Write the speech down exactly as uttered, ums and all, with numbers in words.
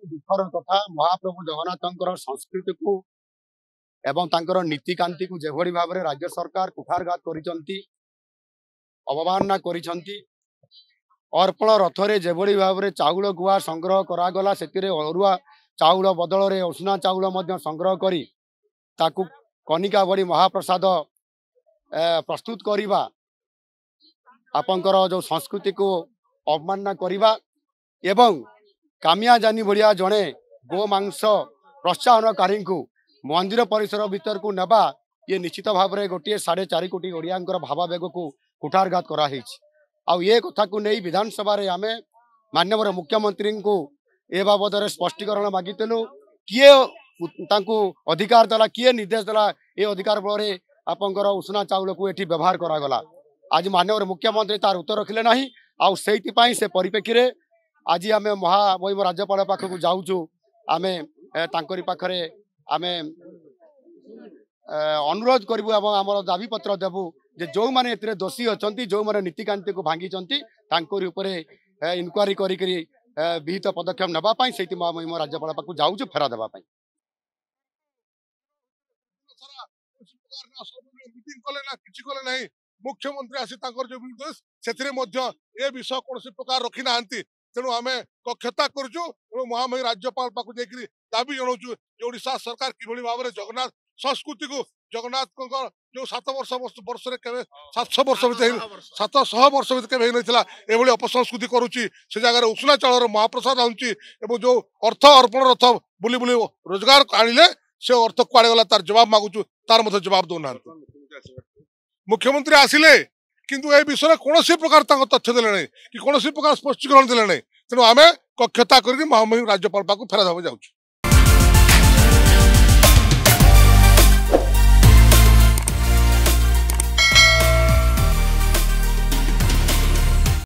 दुखर कथा महाप्रभु जगन्नाथ संस्कृति को एवं तांकर नीतिकांति को जेभली भाव में राज्य सरकार कुठारघात करिसंती अवमानना करिसंती अर्पण रथरे जेभली भाव में चाउल गुआ संग्रह करागला सेतिरे अरुआ चाउल बदल रे उष्णा चाउल मध्य संग्रह करी ताकू कनिका बड़ी महाप्रसाद प्रस्तुत करिबा आपंकर जो संस्कृति को अवमानना करिबा एवं कामिया जानी भलिया जड़े गो मांस प्रोत्साहनकारी को मंदिर परिसर भीतर को नेबा ये निश्चित भाव में गोटे साढ़े चार कोटी ओडिया भावावेग को कुठारघात कराई आउ ये कथा को नहीं विधानसभा रे आमे माननीय मुख्यमंत्री को ए बाबद स्पष्टीकरण मागिलु किए तांको अधिकार देला किए निर्देश देला ये अधिकार बल आपंकर उष्णा चाउल को एठी व्यवहार करागला आज माननीय मुख्यमंत्री तार उत्तर रखिले नहीं आउ सेइति से परिप्रेक्षी आज आम महामहिम राज्यपाल पाखक जाऊँ आम तांकरी पाखरे आम अनुरोध करूँ आम दाबी पत्र देवु जे जो मैंने ए दोषी अच्छा जो मैंने नीतिकांति को भांगी इनक्वारी करी विहित पदक्षेप नापी से महामहिम राज्यपाल पाखक जाऊँ फेरा देवाई मुख्यमंत्री आसी जो से विषय कौन प्रकार रखी ना तेणु आम कक्षता करुचु महामहिम राज्यपाल पाक दाबी जनाऊँ ओडिशा सरकार कि भाव में जगन्नाथ संस्कृति को जगन्नाथ जो सात वर्ष वर्ष सात सौ वर्ष सात शह वर्ष भर अपसंस्कृति करुच्ची से जगह उष्णा चाउल महाप्रसाद आनुची जो अर्थ अर्पण रथ बुली बुली रोजगार आनिले से अर्थ कुआड़े गला तार जवाब मागुचु तार मत जवाब दौना मुख्यमंत्री आसिले किंतु ए विषय कौन प्रकार तथ्य देले कि कौन प्रकार स्पष्टीकरण देले तेणु आम कक्षता करके महामहिम राज्यपाल पाक फेरा देवा जाऊँ।